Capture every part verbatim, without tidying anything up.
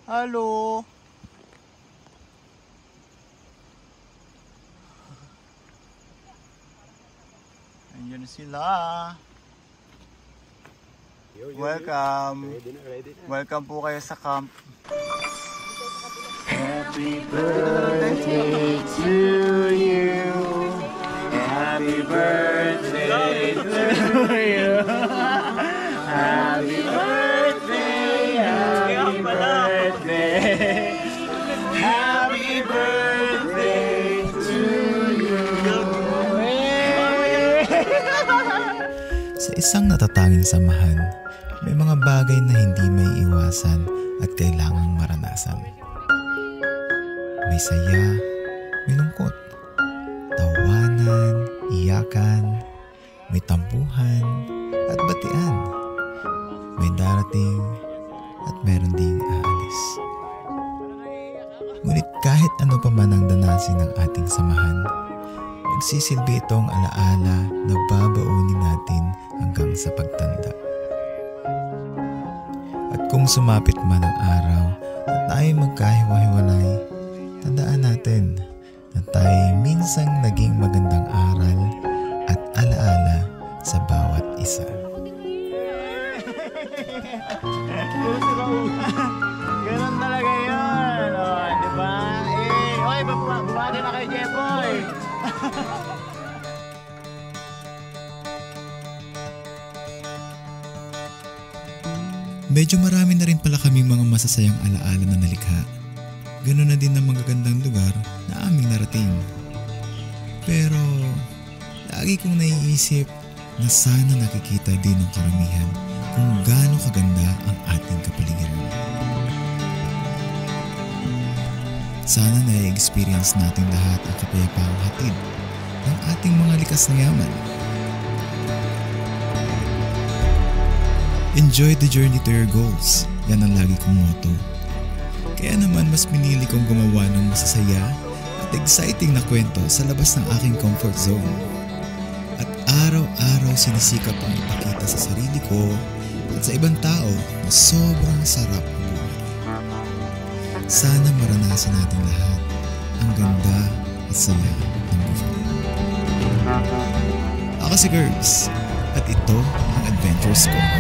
Halo. Ayan sila. Welcome. Welcome po kayo sa camp. Happy birthday to you. Happy birthday to you. Happy birthday. Happy birthday. Happy birthday to you. Sa isang natatanging samahan, may mga bagay na hindi may iwasan at kailangang maranasan. May saya, may lungkot, tawanan, iyakan, may tampuhan at batian. May darating at meron ding aalis. Ngunit kahit ano pa man ang danasin ng ating samahan, magsisilbi itong alaala na babaunin natin hanggang sa pagtanda. At kung sumapit man ang araw na tayo magkahiwa-hiwalay, tandaan natin na tayo minsang naging magandang aral at alaala sa bawat isa. Ganun talaga yun. O, diba? Eh, oy, bumati na kay Jepoy. Medyo marami na rin pala kaming mga masasayang alaala na nalikha. Ganoon na din ang magagandang lugar na aming narating. Pero lagi kong naiisip na sana nakikita din ng karamihan kung gaano kaganda ang ating kapaligiran. Sana na-experience natin lahat ang kapayapaang hatid ng ating mga likas na yaman. Enjoy the journey to your goals. Yan ang lagi kong motto. Kaya naman mas pinili kong gumawa ng masasaya at exciting na kwento sa labas ng aking comfort zone. At araw-araw sinisikap ang ipakita sa sarili ko at sa ibang tao na sobrang sarap ang buhay. Sana maranasan natin lahat ang ganda at saya ng buhay. Ako si Gerbs at ito ang adventures ko.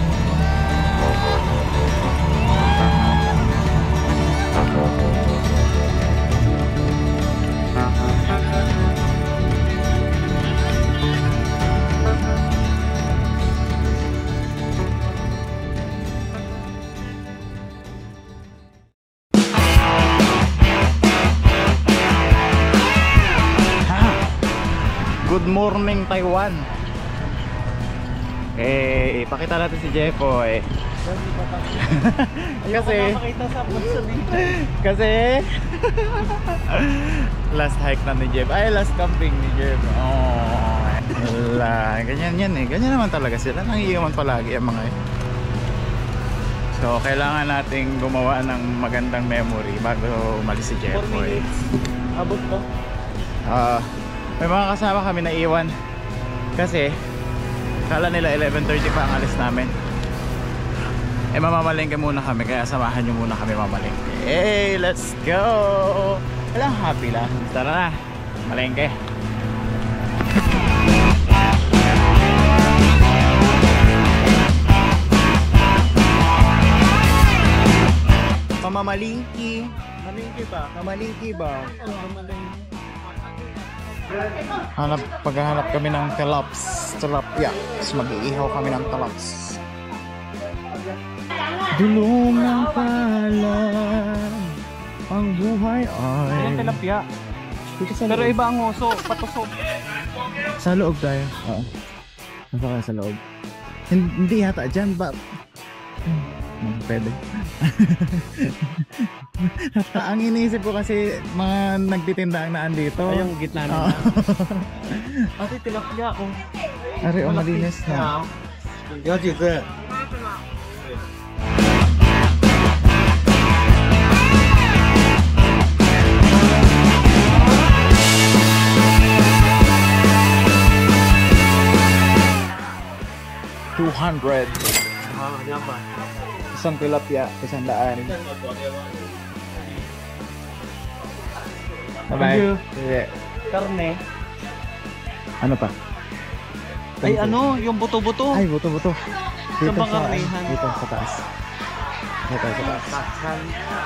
Good morning Taiwan. Eh, ipakita natin si Jepoy. Kasi Kasi last hike na ni Jeff. Ay, last camping ni Jeff. Oh, wala. Ganyan yan eh. Ganyan naman talaga sila. Nangiiwan palagi ang mga eh. So, kailangan nating gumawa ng magandang memory bago umalis si Jepoy. Abot ka? Ah, uh, may mga kasama kami na iwan kasi kala nila eleven thirty pa ang alis namin. Eh, mamamalengke muna kami, kaya samahan nyo muna kami mamalengke. Hey, let's go! Walang happy lang. Tara na, malengke. Pamamalingki. Malingki ba? Pamalingki ba? Ano malingki? Hanap, paghahanap kami ng talaps. Tilapia. Tapos mag-iihaw kami ng talaps. Dulong ng palad, ang buhay ay... Ayan tilapia. Pero iba ang oso, patusok. Sa loob tayo. Oo. Nasa kaya sa loob. Hindi yata dyan ba? Hmm, pwede. Ang iniisip ko kasi mga nagtitinda ang naan dito. Ay, yung gitna na. Ate, tilapia ko. Ari, o malinis na. Yung jika. two hundred. Ah, yan ba? Isa pirasong tilapia, isang daan. Bye-bye. Sige. Karne. Ano pa? Ay ano, yung buto-buto. Ay, buto-buto. Dito Sa sa, bangkarnihan. dito sa taas. Dito sa taas.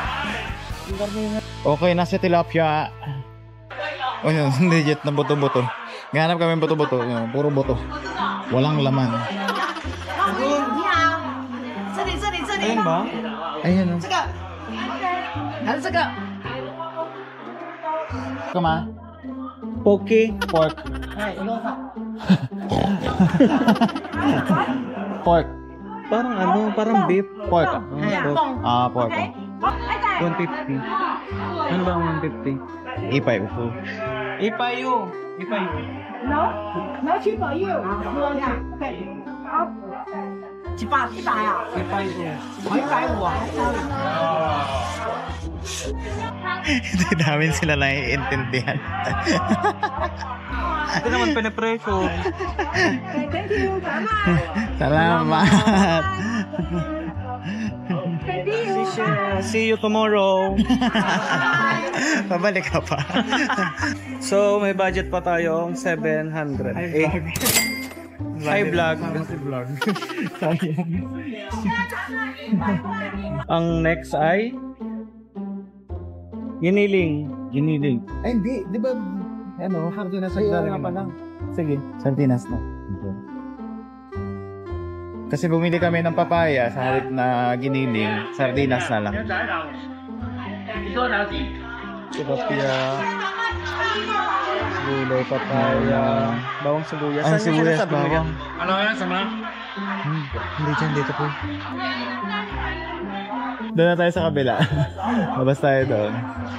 Okay, nasa tilapia. Oh, yun, legit na buto-buto. Ganap kami buto-buto. Yun, puro buto. Walang laman. Ayun ba? Ayan o. Kama? Poke. Pork. Pork. Parang ano, parang beef. Pork. Oh, Ah, pork. one fifty. Ano ba ang one fifty? Ipay upo. Ipayo. Ipayo. No, no 去保佑，说一下，对，好，几百一百啊， Ipayo. 一百五啊，还差 Hindi namin sila naiintindihan. Ito naman pinipreso. ，Thank you，咱们 Salamat. ，Thank you， See you tomorrow. Pabalik ka pa. So, may budget pa tayong seven hundred. Eh, Hi vlog. Ang next ay Giniling. Giniling. Ay, hindi. Di ba, ano, hardo na sa nga pa lang. Sige. Sardinas na. Kasi bumili kami ng papaya sa halip na giniling, sardinas na lang. Tilapia. Gulay, papaya. Bawang sibuyas. Ay, Saan yung sibuyas, sinasabi mo yan? bawang. Ano yan, sama? Hmm, hindi dyan, dito po. Doon na tayo sa kabila. Labas tayo doon.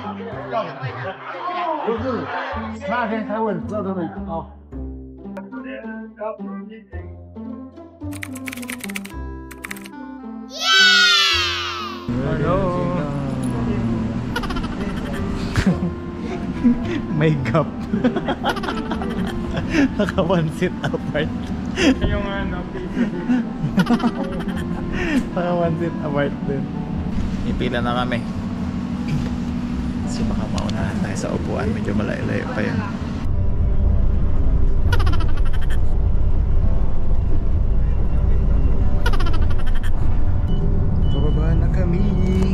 Hello. May gap. Naka one seat apart. Yung ano, Naka one seat apart din. Ipila na kami. So baka maunahan tayo sa upuan. Medyo malayo-layo pa yan. Bababa na kami.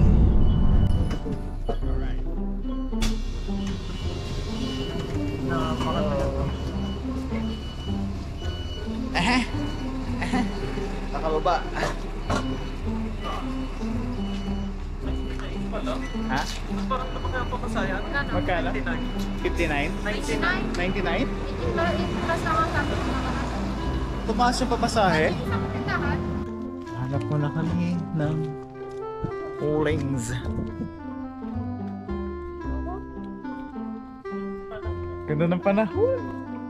Eh, eh, nakababa. Ha? Magkano? fifty-nine? ninety-nine? Tumaas yung papasahe? Hanap mo na kami ng Ulings. Ganda ng panahon.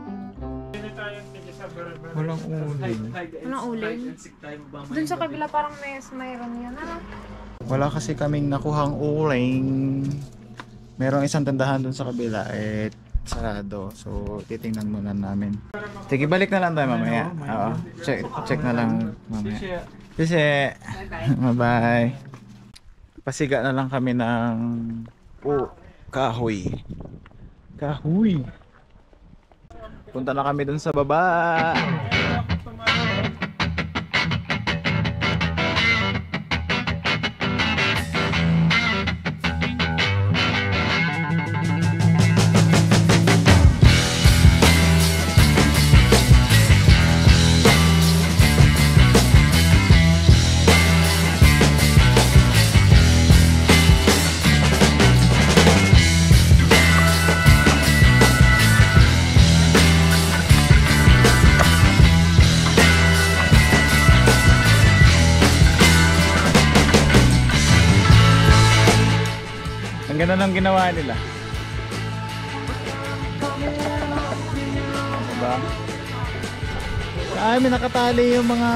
Walang uling. Anong uling? Dun sa kabila parang may mayroon yan. Ano? Wala kasi kaming nakuhang uling. Merong isang tindahan dun sa kabila eh sarado. So titingnan muna namin. Sige, balik na lang tayo mamaya. Oo. Check check na lang mamaya. Kasi bye-bye. Pasiga na lang kami ng oh, kahoy. Kahoy. Punta na kami dun sa baba. Ang ganda ng ginawa nila. Diba? Ay, may nakatali yung mga...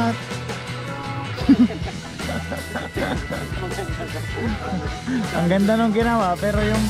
Ang ganda ng ginawa, pero yung...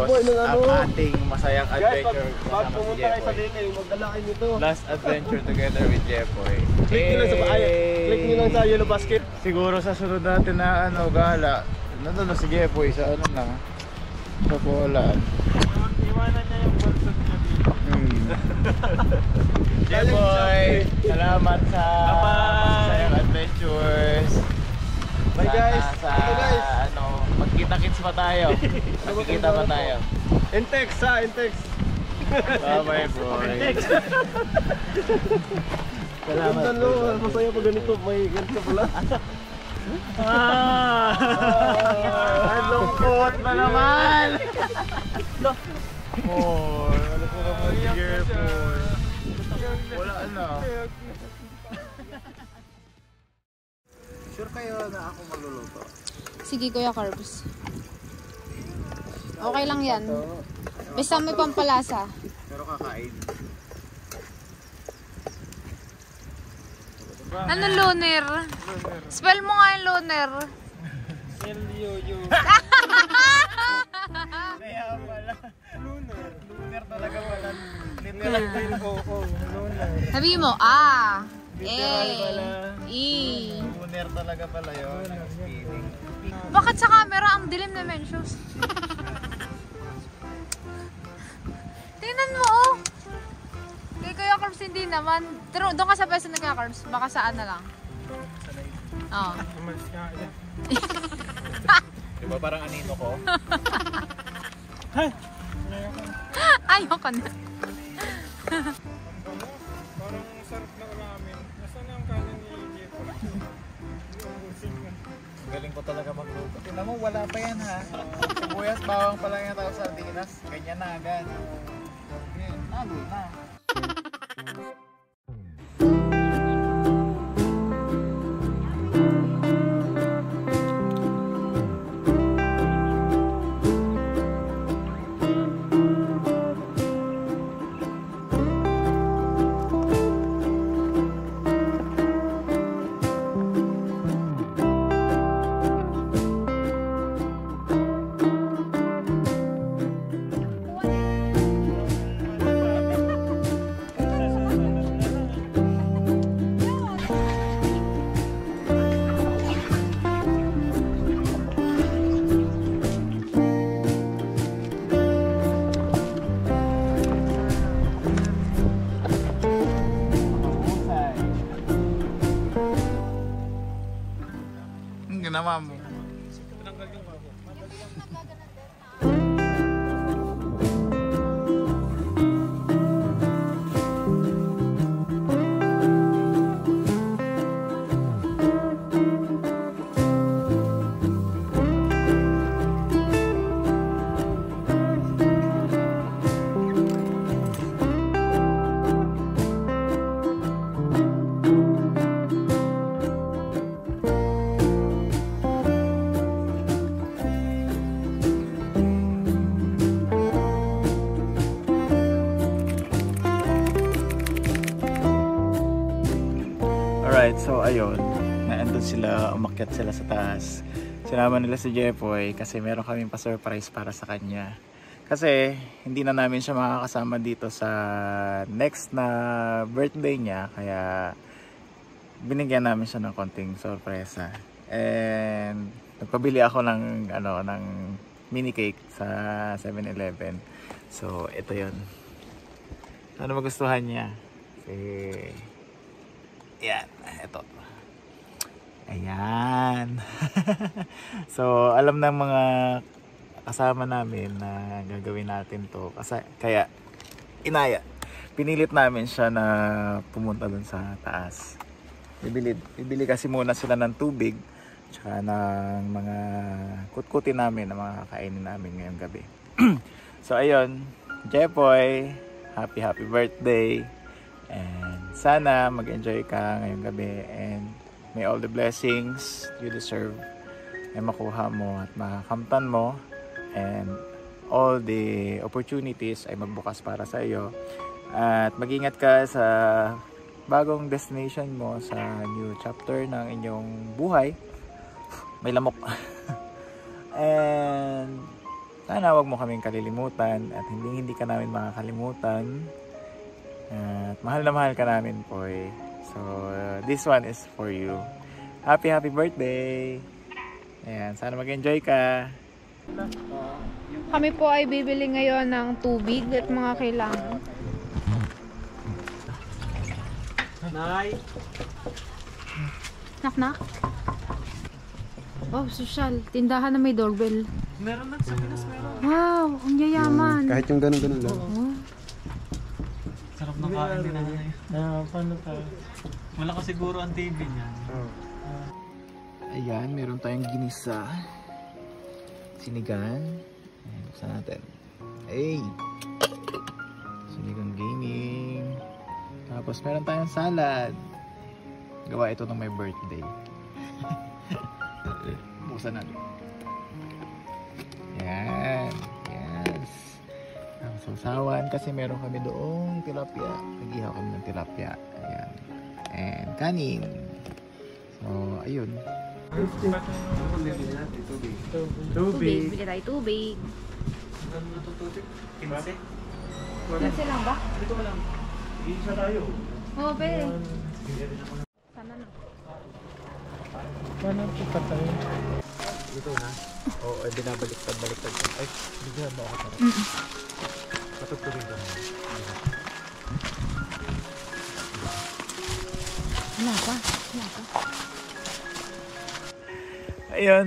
matapos ang ating masayang adventure. Pag pumunta kayo sa Leyte, magdala kayo nito. Last adventure together with Jepoy. Click nyo lang sa bahay. Click nyo lang sa Yellow Basket. Siguro sa sunod natin na ano, gala, nandun na si Jepoy sa ano lang, sa Bolan. Iwanan niya yung bulsot niya dito. Hmm. Jepoy, salamat sa masayang adventures. Bye guys. Sa, Ito guys. ano, magkita-kits pa tayo. Magkikita pa tayo. Intex ha, Intex. Bye-bye boy. Salamat Salamat po. Masaya pa ganito, may ganito pala. Ah! Ang lungkot na naman! Oh, wala ko naman si Jepoy. Wala na. Sure kayo na ako magluluto? Sige, Kuya Carbs. Okay lang yan. Basta may pampalasa. Pero kakain. Ano luner? Spell mo nga yung luner. L-U-U. Kaya pala. Lunar. Lunar talaga pala. Literal ko. Lunar. Sabi mo, ah. Literal Eh. pala. E. Lunar talaga pala yun. Spelling. Bakit sa camera ang dilim na mentions? Tingnan mo, oh. Kay Kuya Carbs hindi naman. Pero doon ka sa pwesto ng Kuya Carbs. Baka saan na lang. Oo. Diba parang anino ko? Ayoko na. Parang sarap na ulamin. Nasaan ang kanin ni Jepoy? Galing ko talaga magluto. Tingnan mo, wala pa yan ha. Sibuyas, bawang pa lang yung tao sa sardinas. Ganyan na agad. Yan, nalo na. Ginawa mo. Alright, so ayun, naandun sila, umakyat sila sa taas. Sinama nila si Jepoy kasi meron kaming pa-surprise para sa kanya. Kasi hindi na namin siya makakasama dito sa next na birthday niya, kaya binigyan namin siya ng konting sorpresa. And nagpabili ako ng ano ng mini cake sa seven eleven. So ito 'yon. Ano magustuhan niya? Eh yan, ito. Ayan. So, alam ng mga kasama namin na gagawin natin to. Kasi, kaya, inaya. Pinilit namin siya na pumunta dun sa taas. Bibili, bibili kasi muna sila ng tubig. Tsaka ng mga kutkutin namin, ng mga kakainin namin ngayong gabi. So, ayun. Jepoy, happy happy birthday. And sana mag-enjoy ka ngayong gabi and may all the blessings you deserve ay makuha mo at makakamtan mo, and all the opportunities ay magbukas para sa iyo, at mag-ingat ka sa bagong destination mo, sa new chapter ng inyong buhay. May lamok. And sana wag mo kaming kalilimutan at hindi hindi ka namin makakalimutan. At mahal na mahal ka namin, Poy. So, uh, this one is for you. Happy, happy birthday! Ayan, sana mag-enjoy ka. Kami po ay bibili ngayon ng tubig at mga kailangan. Nay! Knock knock. Oh, social. Tindahan na may doorbell. Meron lang sa Pinas, meron. Wow, ang yayaman. Kahit yung ganun-ganun lang. Oh. Sarap ng kain din na yun. Ah, paano tayo? Wala ka siguro ang T V niya. Ayan, meron tayong ginisa. Sinigang. Ayan, buksan natin. Hey! Sinigang gaming. Tapos meron tayong salad. Gawa ito ng my birthday. Buksan natin. Ayan. Yes. Ang sausawan kasi meron kami doong tilapia. Nag-ihaw kami ng tilapia. Ayan. And kanin. So, ayun. Tubig. Tubig. Bili tayo tubig. Ano ito tubig? Kinse? Kinse lang ba? Dito lang. Isa tayo. Oo, oh, pwede. Sana na. Paano ito patay? Dito na. Oo, oh, binabaliktad-baliktad. Ay, bigyan mo ako sarap. Patutulin ka naman. Wala pa. Wala pa. Ayun.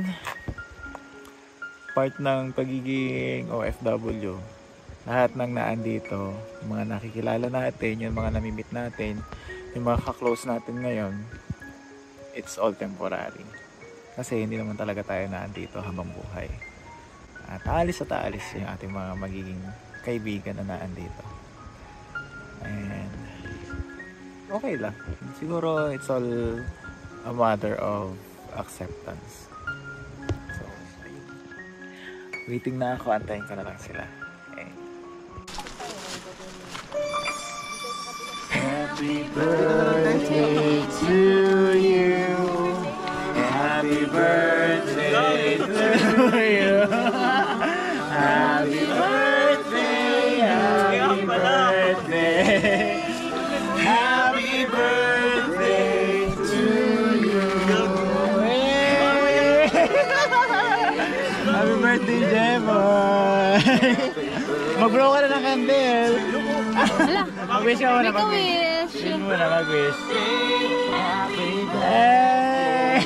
Part ng pagiging O F W. Lahat ng naandito, yung mga nakikilala natin, yung mga namimit natin, yung mga ka-close natin ngayon, it's all temporary. Kasi hindi naman talaga tayo naandito habang buhay. At aalis at aalis yung ating mga magiging kaibigan na naandito. And okay lang. Siguro it's all a matter of acceptance. So, ayun. Waiting na ako. Antayin ko na lang sila. Okay. Happy birthday to you. Happy birthday to you. Happy birthday. Happy birthday. Happy birthday to you. Happy birthday, Jeboy. Mag-blow ka na ng candle. Hala. Mag-wish ka muna. Make a wish. Wish mo na, mag-wish. Happy birthday.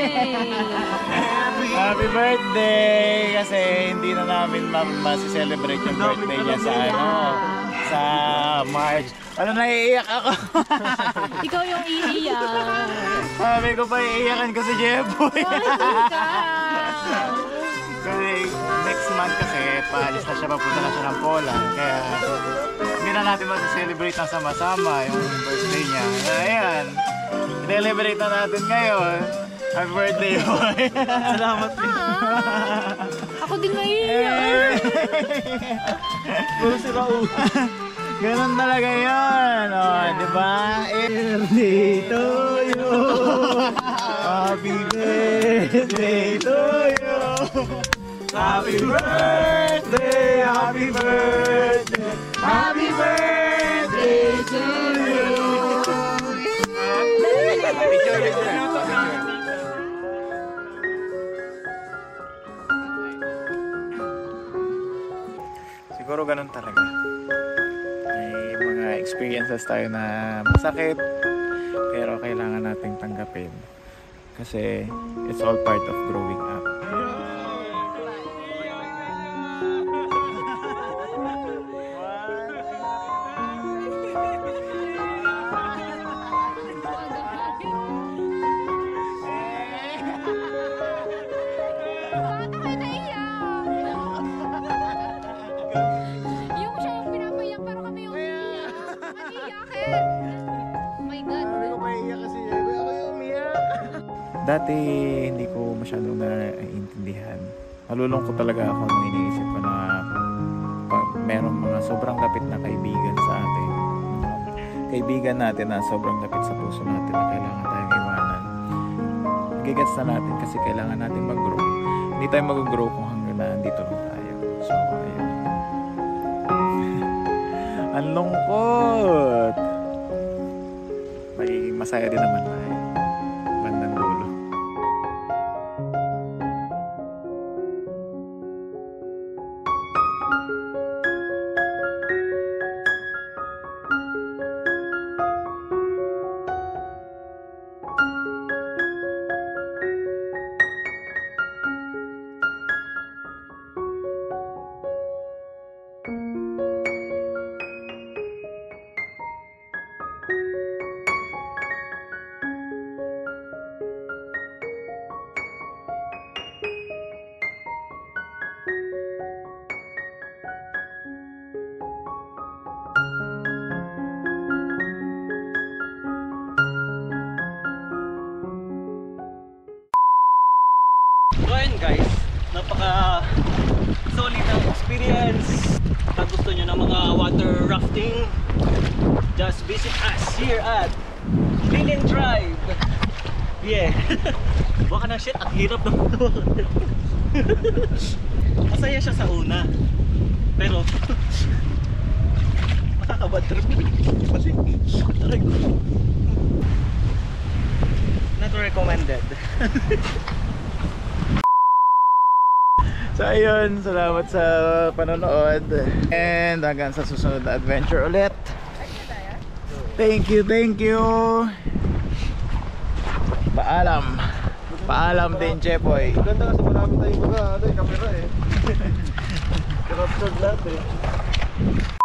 Happy birthday! Kasi hindi na namin ma-celebrate yung birthday niya sa ano, sa March. Ano, naiiyak ako. Ikaw yung iiyak. Sabi ko pa, iiyakan ko si Jeboy. Kasi next month kasi, paalis na siya, papunta na siya ng Poland. Kaya hindi na natin ma-celebrate na sama-sama yung birthday niya. Ayan, celebrate na natin ngayon. Happy birthday, boy! Salamat din. Ako din maiiyak. Puro si Raul. Ganun talaga yan. O, oh, diba? Birthday to you. Happy birthday to you. Happy birthday, happy birthday, happy birthday to you. Siguro ganun talaga. May mga experiences tayo na masakit, pero kailangan nating tanggapin. Kasi it's all part of growing up. Dati hindi ko masyadong naiintindihan. Nalulungkot talaga ako nung iniisip ko na pag merong mga sobrang lapit na kaibigan sa atin. Kaibigan natin na sobrang lapit sa puso natin na kailangan tayong iwanan. Nagigets na natin kasi kailangan natin mag-grow. Hindi tayo mag-grow kung hanggang na andito lang tayo. So, Ang lungkot. Magiging masaya din naman tayo. Bandang dulo. So ayun guys, napaka solid ng experience. Pag gusto nyo ng mga water rafting, just visit us here at Lilin Drive. Yeah. Baka na shit, ang hirap ng masaya siya sa una, pero makakabad trip. Kasi aray ko. Not recommended. So ayun, salamat sa panonood. And hanggang sa susunod na adventure ulit. Thank you, thank you. Paalam. Paalam din, Chepoy. Ganda kasi marami tayong mga ano, eh, camera eh. Captured lahat eh.